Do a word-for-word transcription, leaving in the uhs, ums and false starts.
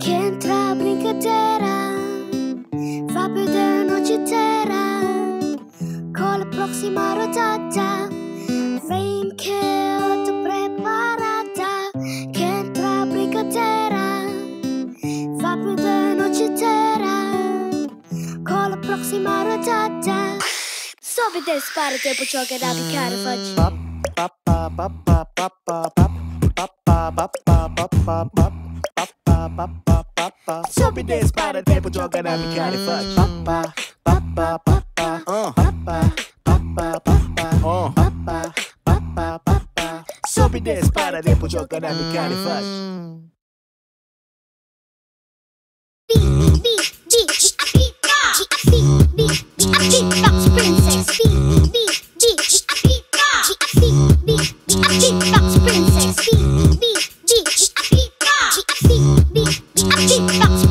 che entra a brincadeira, fa più di nocitera, con la prossima rodata, vem che ho tu preparata, che entra a brincadeira, fa più di nocitera, con la prossima rodata. Sobe e spara tempo gioca da piccare facci. Sobe e spara tempo gioca da piccare facci. Sobe e spara tempo gioca da piccare facci. Beatbox princess, Beatbox princess, Beatbox